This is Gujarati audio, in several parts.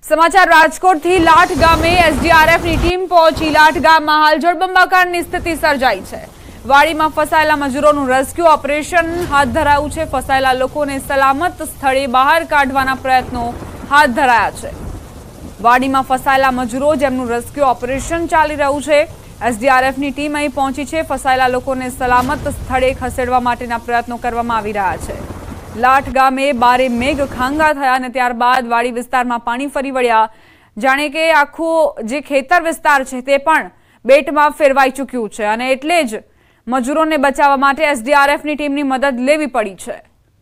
समाचार राजकोट थी लाठ गामे एसडीआरएफ ની ટીમ પહોંચી। લાઠ ગામમાં હાલ જળબંબાકારની સ્થિતિ સર્જાઈ છે। વાડીમાં ફસાયેલા મજૂરોનું રેસ્ક્યુ ઓપરેશન હાથ ધરાયું છે। ફસાયેલા લોકોને સલામત સ્થળે બહાર કાઢવાના પ્રયત્નો હાથ ધરાયા છે। વાડીમાં ફસાયેલા મજૂરો જેમનું રેસ્ક્યુ ઓપરેશન ચાલી રહ્યું છે। એસડીઆરએફ ની ટીમ અહીં પહોંચી છે। ફસાયેલા લોકોને સલામત સ્થળે ખસેડવા માટેના પ્રયત્નો કરવામાં આવી રહ્યા છે। લાઠ ગામે બારે મેઘ ખાંગા થયા અને ત્યારબાદ વાડી વિસ્તારમાં પાણી ફરી વળ્યા। જાણે કે આખો જે ખેતર વિસ્તાર છે તે પણ બેટમાં ફેરવાઈ ચૂક્યું છે અને એટલે જ મજૂરોને બચાવવા માટે એસડીઆરએફ ની ટીમની મદદ લેવી પડી છે।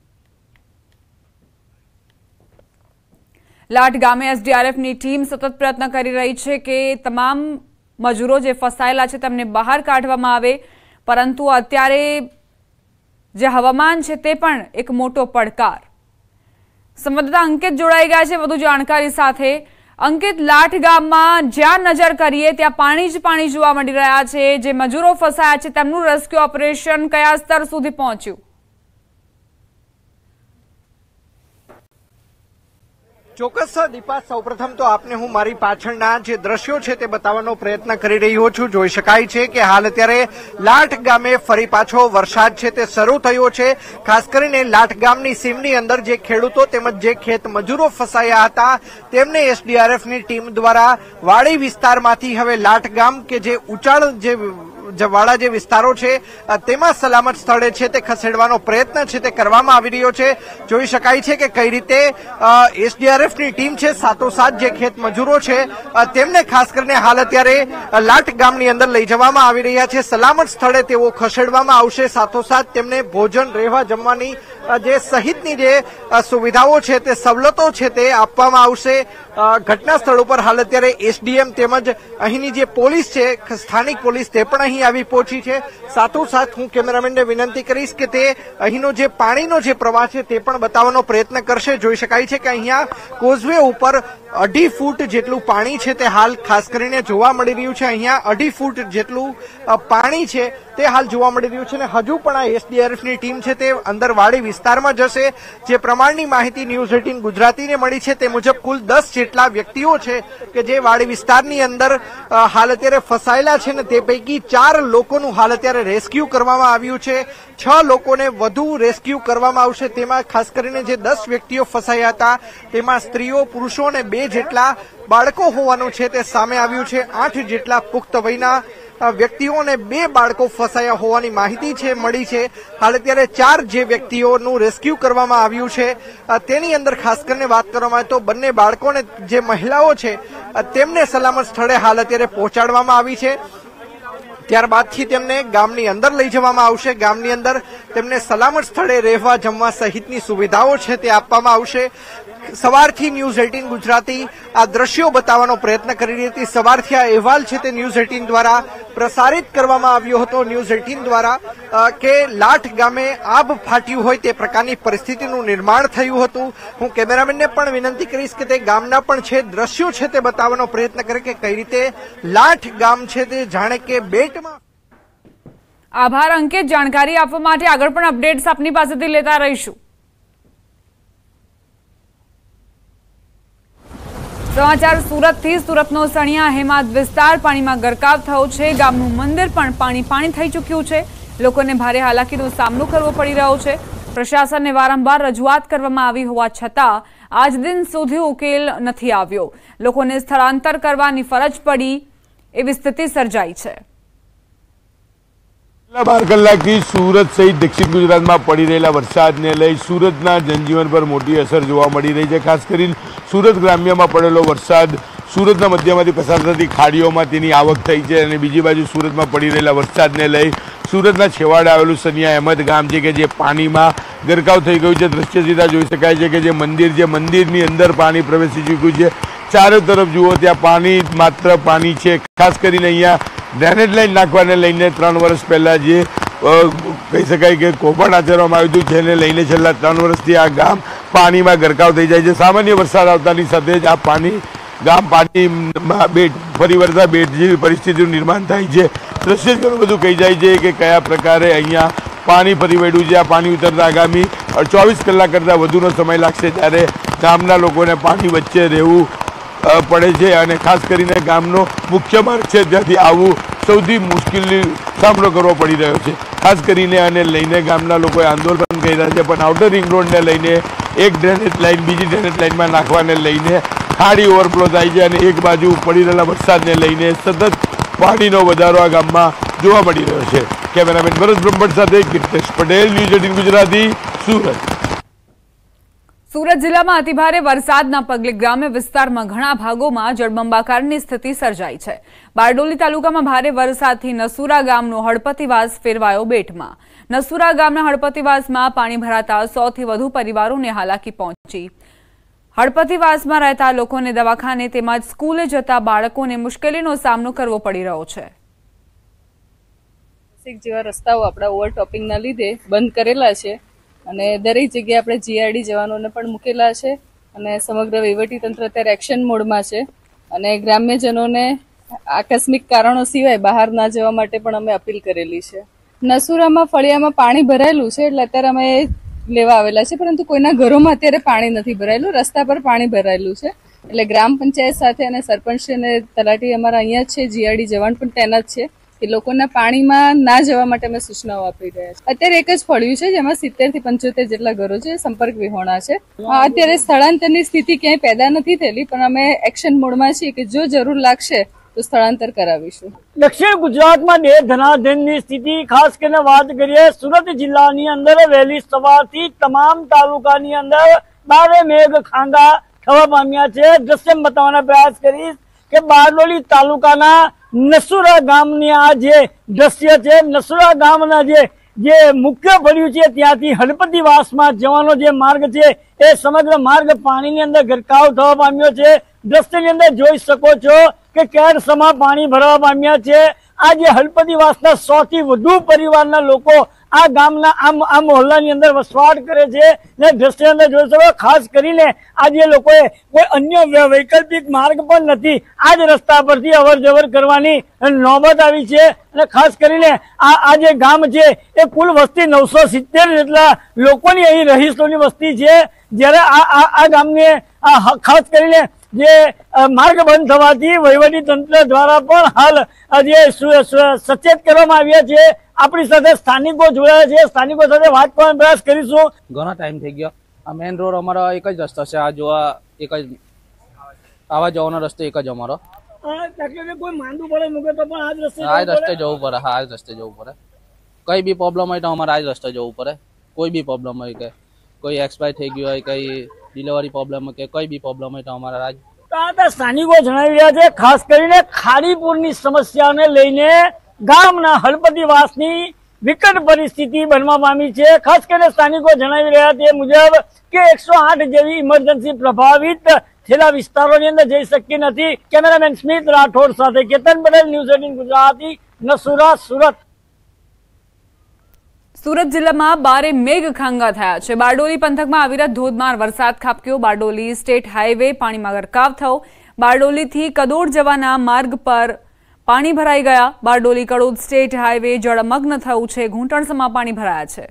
લાઠ ગામે એસડીઆરએફ ની ટીમ સતત પ્રયત્ન કરી રહી છે કે તમામ મજૂરો જે ફસાયેલા છે તેમને બહાર કાઢવામાં આવે, પરંતુ અત્યારે જે હવામાન છે તે પણ એક મોટો પડકાર। સંવાદદાતા અંકિત જોડાઈ ગયા છે વધુ જાણકારી સાથે। અંકિત, લાઠ ગામમાં જ્યાં નજર કરીએ ત્યાં પાણી જ પાણી જોવા મળી રહ્યા છે। જે મજૂરો ફસાયા છે તેમનું રેસ્ક્યુ ઓપરેશન કયા સ્તર સુધી પહોંચ્યું? ચોક્કસ દીપા, સૌપ્રથમ તો આપને હું મારી પાછળના જે દ્રશ્યો છે તે બતાવવાનો પ્રયત્ન કરી રહ્યો છું। જોઈ શકાય છે કે હાલ અત્યારે લાઠ ગામે ફરી પાછો વરસાદ છે તે શરૂ થયો છે। ખાસ કરીને લાઠ ગામની સીમની અંદર જે ખેડૂતો તેમજ જે ખેત મજૂરો ફસાયા હતા તેમને એસડીઆરએફની ટીમ દ્વારા વાડી વિસ્તારમાંથી હવે લાઠ ગામ કે જે ઉચાળ વાળા જે વિસ્તારો છે તેમાં સલામત સ્થળે છે તે ખસેડવાનો પ્રયત્ન છે તે કરવામાં આવી રહ્યો છે। જોઈ શકાય છે કે કઈ રીતે એસડીઆરએફની ટીમ છે સાથોસાથ જે ખેત મજૂરો છે તેમને ખાસ કરીને હાલ અત્યારે લાઠ ગામની અંદર લઈ જવામાં આવી રહ્યા છે। સલામત સ્થળે તેઓ ખસેડવામાં આવશે। સાથોસાથ તેમને ભોજન, રહેવા, જમવાની જે સહિતની જે સુવિધાઓ છે તે સવલતો છે તે આપવામાં આવશે। ઘટના સ્થળ ઉપર હાલ અત્યારે એસડીએમ તેમજ અહીંની જે પોલીસ છે, સ્થાનિક પોલીસ, તે પણ અહીં આવી પહોંચી છે। સાથોસાથ હું કેમેરામેનને વિનંતી કરીશ કે તે અહીંનો જે પાણીનો જે પ્રવાહ છે તે પણ બતાવવાનો પ્રયત્ન કરશે। જોઈ શકાય છે કે અહીંયા કોઝવે ઉપર 2.5 ફૂટ જેટલું પાણી છે તે હાલ ખાસ કરીને જોવા મળી રહ્યું છે। અહીંયા 2.5 ફૂટ જેટલું પાણી છે તે હાલ જોવા મળી રહ્યું છે અને હજુ પણ આ એસડીઆરએફની ટીમ છે તે અંદર વાડી વિસ્તારમાં જશે। જે પ્રમાણની માહિતી ન્યૂઝ 18 ગુજરાતીને મળી છે તે મુજબ કુલ 10 જેટલા વ્યક્તિઓ છે કે જે વાડી વિસ્તારની અંદર હાલ અત્યારે ફસાયેલા છે ને તે પૈકી 4 લોકોનું હાલ અત્યારે રેસ્ક્યુ કરવામાં આવ્યું છે। 6 લોકોને વધુ રેસ્ક્યુ કરવામાં આવશે। તેમાં ખાસ કરીને જે 10 વ્યક્તિઓ ફસાયા હતા તેમાં સ્ત્રીઓ, પુરુષો અને 2 જેટલા બાળકો હોવાનું છે તે સામે આવ્યું છે। 8 જેટલા પુખ્ત વયના વ્યક્તિઓને 2 બાળકો ફસાયા હોવાની માહિતી છે મળી છે। હાલ અત્યારે 4 જે વ્યક્તિઓનું રેસ્ક્યુ કરવામાં આવ્યું છે તેની અંદર ખાસ કરીને વાત કરવામાં આવે તો બંને બાળકોને જે મહિલાઓ છે તેમને સલામત સ્થળે હાલ અત્યારે પહોંચાડવામાં આવી છે। ત્યારબાદથી તેમને ગામની અંદર લઈ જવામાં આવશે। ગામની અંદર તેમને સલામત સ્થળે રહેવા, જમવા સહિતની સુવિધાઓ છે તે આપવામાં આવશે। સવારથી ન્યૂઝ 18 ગુજરાતી આ દ્રશ્યો બતાવવાનો પ્રયત્ન કરી રહી હતી। સવારથી આ અહેવાલ છે તે ન્યૂઝ 18 દ્વારા પ્રસારિત કરવામાં આવ્યો હતો। ન્યૂઝ 18 દ્વારા કે લાઠ ગામે આબ ફાટ્યું હોય તે પ્રકારની પરિસ્થિતિનું નિર્માણ થયું હતું। હું કેમેરામેનને પણ વિનંતી કરીશ કે તે ગામના પણ છે દ્રશ્યો છે તે બતાવવાનો પ્રયત્ન કરે કે કઈ રીતે લાઠ ગામ છે તે જાણે કે બેટમાં। આભાર અંકિત, જાણકારી આપવા માટે। આગળ પણ અપડેટ્સ આપની પાસેથી લેતા રહીશું। સમાચાર સુરતથી। સુરતનો સણિયા હેમાદ વિસ્તાર પાણીમાં ગરકાવ થયો છે। ગામનું મંદિર પણ પાણી થઈ ચૂક્યું છે। લોકોને ભારે હાલાકીનો સામનો કરવો પડી રહ્યો છે। પ્રશાસનને વારંવાર રજૂઆત કરવામાં આવી હોવા છતાં આજ દિન સુધી ઉકેલ નથી આવ્યો। લોકોને સ્થળાંતર કરવાની ફરજ પડી એવી સ્થિતિ સર્જાઈ છે। 12 કલાકથી સુરત સહિત દક્ષિણ ગુજરાતમાં પડી રહેલા વરસાદને લઈ સુરતના જનજીવન પર મોટી અસર જોવા મળી રહી છે। ખાસ કરીને સુરત ગ્રામ્યમાં પડેલો વરસાદ સુરતના મધ્યમાંથી પસાર થતી ખાડીઓમાં તેની આવક થઈ છે અને બીજી બાજુ સુરતમાં પડી રહેલા વરસાદને લઈ સુરતના છેવાડે આવેલું સનિયા અહેમદ ગામ છે કે જે પાણીમાં ગરકાવ થઈ ગયું છે। દ્રશ્ય સીધા જોઈ શકાય છે કે જે મંદિરની અંદર પાણી પ્રવેશી ચૂક્યું છે। ચારે તરફ જુઓ ત્યાં પાણી, માત્ર પાણી છે। ખાસ કરીને અહીંયા ડ્રેનેજ લાઈન નાખવાને લઈને 3 વર્ષ પહેલા જે કહી શકાય કે કૌભાંડ આચરવામાં આવ્યું હતું જેને લઈને છેલ્લા 3 વર્ષથી આ ગામ પાણીમાં ગરકાવ થઈ જાય છે। સામાન્ય વરસાદ આવતાની સાથે જ આ પાણીમાં ફરી વળતા બેટ જેવી પરિસ્થિતિનું નિર્માણ થાય છે। દ્રશ્ય ઘણું બધું કહી જાય છે કે કયા પ્રકારે અહીંયા પાણી ફરી વળ્યું છે। આ પાણી ઉતરતા આગામી 24 કલાક કરતાં વધુનો સમય લાગશે, ત્યારે ગામના લોકોને પાણી વચ્ચે રહેવું પડે છે અને ખાસ કરીને ગામનો મુખ્ય માર્ગ છે ત્યાંથી આવવું સૌથી મુશ્કેલી સામનો કરવો પડી રહ્યો છે. ખાસ કરીને આને લઈને ગામના લોકોએ આંદોલન કરી રહ્યા છે, પણ આઉટર રિંગ રોડને લઈને એક ડ્રેનેજ લાઇન બીજી ડ્રેનેજ લાઇનમાં નાખવાને લઈને ખાડી ઓવરફ્લો થાય છે અને એક બાજુ પડી રહેલા વરસાદને લઈને સતત પાણીનો વધારો આ ગામમાં જોવા મળી રહ્યો છે. કેમેરામેન ભરત બ્રહ્મભટ્ટ સાથે કીર્તેશ પટેલ, ન્યૂઝ 18 ગુજરાતી, સુરત. સુરત જિલ્લામાં અતિભારે વરસાદના પગલે ગ્રામ્ય વિસ્તારમાં ઘણા ભાગોમાં જળબંબાકારની સ્થિતિ સર્જાઈ છે. બારડોલી તાલુકામાં ભારે વરસાદથી નસુરા ગામનો હળપતિવાસ ફેરવાયો બેટમાં. નસુરા ગામના હળપતિવાસમાં પાણી ભરાતા 100 થી વધુ પરિવારોને હાલાકી પહોંચી. હળપતિવાસમાં રહેતા લોકોને દવાખાને તેમજ સ્કૂલે જતા બાળકોને મુશ્કેલીનો સામનો કરવો પડી રહ્યો છે. જેવા રસ્તાઓ આપણા ઓવરટોપિંગના લીધે બંધ કરેલા છે અને દરેક જગ્યાએ આપણે જીઆરડી જવાનોને પણ મૂકેલા છે અને સમગ્ર વહીવટીતંત્ર અત્યારે એક્શન મોડમાં છે અને ગ્રામ્યજનોને આકસ્મિક કારણો સિવાય બહાર ના જવા માટે પણ અમે અપીલ કરેલી છે. નસુરામાં ફળિયામાં પાણી ભરાયેલું છે એટલે અત્યારે અમે લેવા આવેલા છે, પરંતુ કોઈના ઘરોમાં અત્યારે પાણી નથી ભરાયેલું, રસ્તા પર પાણી ભરાયેલું છે. એટલે ગ્રામ પંચાયત સાથે અને સરપંચ અને તલાટી અમારા અહીંયા જ છે, જીઆરડી જવાન પણ તૈનાત છે. એ લોકોના પાણીમાં ના જવા માટે અમે સૂચનાઓ આપી રહ્યા છે. અત્યારે એક જ ફળ્યું છે જેમાં 70 થી 75 જેટલા ઘરો છે, સંપર્ક વિહોણા છે. અત્યારે સ્થળાંતરની સ્થિતિ ક્યાંય પેદા નથી થયેલી, પણ અમે એક્શન મોડમાં છીએ કે જો જરૂર લાગશે તો સ્થળાંતર કરાવીશું. દક્ષિણ ગુજરાતમાં ધનાધનની સ્થિતિ ખાસ કરીને વાત કરીએ સુરત જિલ્લાની અંદર વહેલી સવારથી તમામ તાલુકાની અંદર બારે મેઘ ખાંગા થવા પામ્યા છે. દ્રશ્ય બતાવવાનો પ્રયાસ કરીશ કે બારડોલી તાલુકાના નસુરા ગામની આ જે દ્રશ્ય છે, નસુરા ગામના જે મુખ્ય ફળિયું છે ત્યાંથી હળપતિવાસમાં જવાનો જે માર્ગ છે એ સમગ્ર માર્ગ પાણીની અંદર ગરકાવ થવા પામ્યો છે. દ્રશ્યની અંદર જોઈ શકો છો કે કેરસમાં પાણી ભરવા પામ્યા છે. આ જે હળપતિવાસના 100 થી વધુ પરિવારના લોકો આ ગામના આ મોહલ્લાની અંદર વસવાટ કરે છે ને દ્રશ્ય અંદર જોઈ શકો. ખાસ કરીને આ જે લોકોએ કોઈ અન્ય વૈકલ્પિક માર્ગ પણ નથી, આ જ રસ્તા પરથી અવર જવર કરવાની નોબત આવી છે. અને ખાસ કરીને આ જે ગામ છે એ કુલ વસ્તી 970 જેટલા લોકોની અહીં રહીશોની વસ્તી છે. જ્યારે આ ગામને ખાસ કરીને જે માર્ગ બંધ થવાથી વહીવટી તંત્ર દ્વારા પણ હાલ જે સચેત કરવામાં આવ્યા છે. આપણી સાથે સ્થાનિકો જોડાયા છે, સ્થાનિકો સાથે વાત કરવાનો પ્રયાસ કરીશું. ઘણો ટાઈમ થઈ ગયો. આ મેઇન રોડ અમારો એક જ રસ્તો છે, આ જોવા એક જ આવા જવાનો રસ્તો એક જ અમારો. કોઈ માંદું પડે મૂકે તો પણ આ જ રસ્તે જવું પડે. હા, આ જ રસ્તે જવું પડે. કઈ બી પ્રોબ્લેમ હોય તો અમારે આ જ રસ્તે જવું પડે. કોઈ બી પ્રોબ્લેમ હોય કે કોઈ એક્સપાયર થઈ ગયું હોય, કઈ ડિલિવરી પ્રોબ્લેમ હોય કે કોઈ બી પ્રોબ્લેમ હોય તો અમારે આ સ્થાનિકો જણાવી રહ્યા છે. ખાસ કરીને ખાડીપુરની સમસ્યાને લઈને ગામના હળપતિવાસની વિકટ પરિસ્થિતિ બનવા પામી છે. ખાસ કરીને સ્થાનિકો જણાવી રહ્યા તે મુજબ કે 108 જેવી ઇમરજન્સી પ્રભાવિત થયેલા વિસ્તારોની અંદર જઈ શકી નથી. કેમેરામેન સ્મિત રાઠોડ સાથે કેતન પટેલ, ન્યૂઝ 18 ગુજરાતી, નસુરા, સુરત. સુરત જિલ્લામાં બારે મેઘ ખાંગા થયા છે. બારડોલી પંથકમાં અવિરત ધોધમાર વરસાદ ખાબક્યો. બારડોલી સ્ટેટ હાઈવે પાણીમાં ગરકાવ થયો. બારડોલીથી કદોડ જવાના માર્ગ પર પાણી ભરાઈ ગયા. બારડોલી કડોદ સ્ટેટ હાઈવે જળમગ્ન થયું છે. ઘૂંટણસમાં પાણી ભરાયા છે.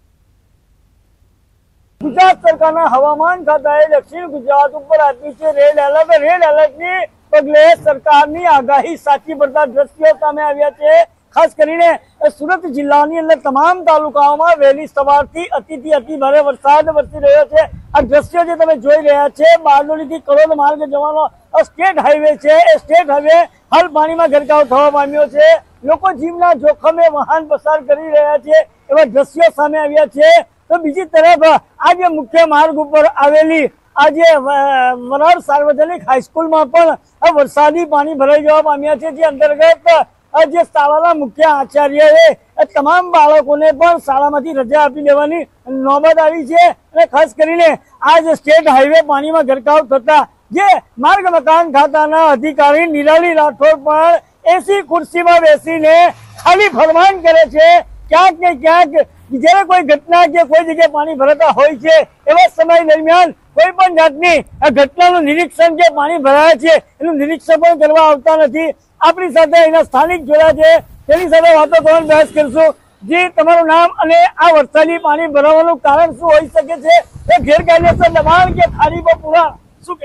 ગુજરાત સરકારના હવામાન ખાતાએ દક્ષિણ ગુજરાત ઉપર આપ્યું છે રેડ એલર્ટ. રેડ એલર્ટની પગલે સરકારની આગાહી સાચી પડતા દ્રશ્યો સામે આવ્યા છે. ખાસ કરીને સુરત જિલ્લાની અંદર તમામ તાલુકાઓમાં વહેલી સવારથી અતિ ભારે વરસાદ વરસી રહ્યો છે. આ દ્રશ્યો જે તમે જોઈ રહ્યા છે બારડોલીથી કડોદ માર્ગ જવાનો સ્ટેટ હાઈવે છે. એ સ્ટેટ હાઈવે હાલ પાણીમાં ગરકાવ થવા પામ્યો છે. લોકો જીવના જોખમે વાહન પસાર કરી રહ્યા છે એવા દ્રશ્યો સામે આવ્યા છે. તો બીજી તરફ આ જે મુખ્ય માર્ગ ઉપર આવેલી આજે વરાળ સાર્વજનિક હાઈસ્કૂલમાં પણ વરસાદી પાણી ભરાઈ જવા પામ્યા છે. જે અંતર્ગત જે શાળાના મુખ્ય આચાર્યએ તમામ બાળકોને પણ શાળામાંથી રજા આપી દેવાની નોબત આવી છે. અને ખાસ કરીને આ જે સ્ટેટ હાઈવે પાણીમાં ગરકાવ થતા જે માર્ગ મકાન ખાતાના અધિકારી નિરાલી રાઠોડ પણ એસી ખુરશીમાં બેસીને ખાલી ફરમાન કરે છે. ક્યાંક ને ક્યાંક જયારે કોઈ ઘટના કે કોઈ જગ્યાએ પાણી ભરાતા હોય છે એવા સમય દરમિયાન કોઈ પણ જાતની ઘટનાનું નિરીક્ષણ કે પાણી ભરાયા છે એનું નિરીક્ષણ પણ કરવા આવતા નથી. આપણી સાથે એના સ્થાનિક જોયા છે, તેની સાથે વાતો કરવાનો પ્રયાસ કરીશું. જી, તમારું નામ અને આ વરસાદી પાણી ભરાવાનું કારણ શું હોઈ શકે છે? એ ગેરકાયદેસર દબાણ કે ખાડી પર પુરાણ શું કહેશું?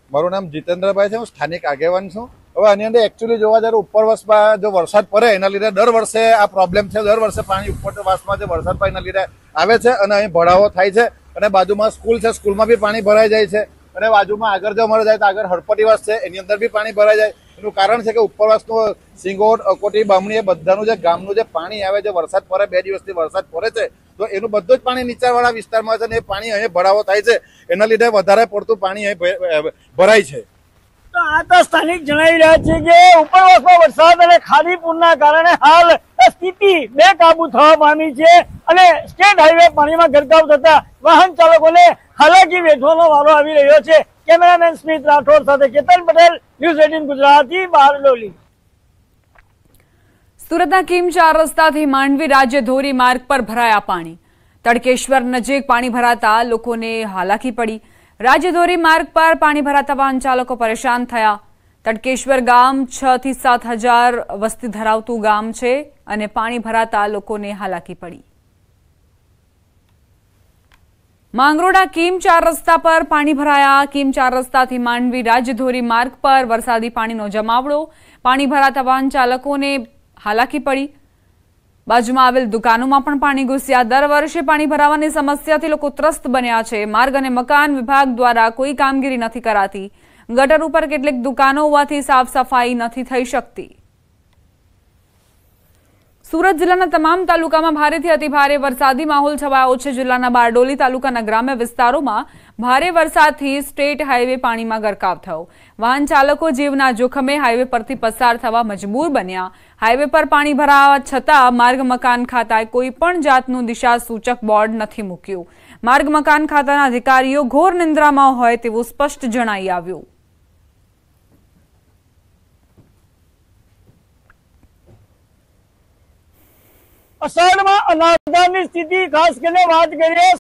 મારું નામ જીતેન્દ્રભાઈ છે, હું સ્થાનિક આગેવાન છું। હવે આની અંદર એકચ્યુઅલી જોવા જ્યારે ઉપરવાસમાં જો વરસાદ પડે એના લીધે દર વર્ષે આ પ્રોબ્લેમ છે। દર વર્ષે પાણી ઉપરવાસમાં જે વરસાદ પડે એના લીધે આવે છે અને અહીં ભરાવો થાય છે અને બાજુમાં સ્કૂલ છે, સ્કૂલમાં બી પાણી ભરાઈ જાય છે અને બાજુમાં આગળ જો અમારે જાય તો આગળ હળપતિવાસ છે એની અંદર બી પાણી ભરાઈ જાય। એનું કારણ છે કે ઉપરવાસનું સિંગોટ, અકોટી, બામણી એ બધાનું જે ગામનું જે પાણી આવે છે, વરસાદ પડે 2 દિવસથી વરસાદ પડે છે તો એનું બધું જ પાણી નીચાણવાળા વિસ્તારમાં છે અને એ પાણી અહીં ભરાવો થાય છે, એના લીધે વધારે પડતું પાણી અહીં ભરાય છે। તો આ તો સ્થાનિક જણાવી રહ્યા છે કે ઉપરવાસમાં વરસાદ અને ખાડી પૂરના કારણે હાલ સ્થિતિ બેકાબુ થવા પામી છે અને સ્ટેટ હાઈવે પાણીમાં ગરકાવ થતા વાહન ચાલકોને હાલાકી વેઠવાનો વારો આવી રહ્યો છે। કેમેરામેન સ્મિત રાઠોડ સાથે કેતન પટેલ, ન્યૂઝ 18 ગુજરાતી, બારડોલી। સુરતના કિમ 4 રસ્તાથી માંડવી રાજ્ય ધોરી માર્ગ પર ભરાયા પાણી। તડકેશ્વર નજીક પાણી ભરાતા લોકોને હાલાકી પડી। રાજ્ય ધોરી માર્ગ પર પાણી ભરાતા વાહન ચાલકો પરેશાન થયા। તડકેશ્વર ગામ 6 થી 7 હજાર વસ્તી ધરાવતું ગામ છે અને પાણી ભરાતા લોકોને હાલાકી પડી। માંગરોળા કિમ 4 રસ્તા પર પાણી ભરાયા। કિમ 4 રસ્તાથી માંડવી રાજ્ય ધોરી માર્ગ પર વરસાદી પાણીનો જમાવડો। પાણી ભરાતા વાહન ચાલકોને હાલાકી પડી। બાજુમાં આવેલ દુકાનોમાં પણ પાણી ઘૂસ્યા। દર વર્ષે પાણી ભરાવાની સમસ્યાથી લોકો ત્રસ્ત બન્યા છે। માર્ગ અને મકાન વિભાગ દ્વારા કોઈ કામગીરી નથી કરાતી। ગટર ઉપર કેટલીક દુકાનો હોવાથી સાફ સફાઈ નથી થઈ શકતી। સુરત જિલ્લાના તમામ તાલુકામાં ભારેથી અતિભારે વરસાદી માહોલ છવાયો છે। જિલ્લાના બારડોલી તાલુકાના ગ્રામ્ય વિસ્તારોમાં ભારે વરસાદથી સ્ટેટ હાઈવે પાણીમાં ગરકાવ થયો। વાહન ચાલકો જીવના જોખમે હાઈવે પરથી પસાર થવા મજબૂર બન્યા। હાઈવે પર પાણી ભરાવા છતાં માર્ગ મકાન ખાતાએ કોઈ પણ જાતનું દિશા સૂચક બોર્ડ નથી મૂક્યું। માર્ગ મકાન ખાતાના અધિકારીઓ ઘોર નિંદ્રામાં હોય તેવું સ્પષ્ટ જણાઈ આવ્યું। અષાઢમાં અનાધારની સ્થિતિ ખાસ કરીને વાત કરીએ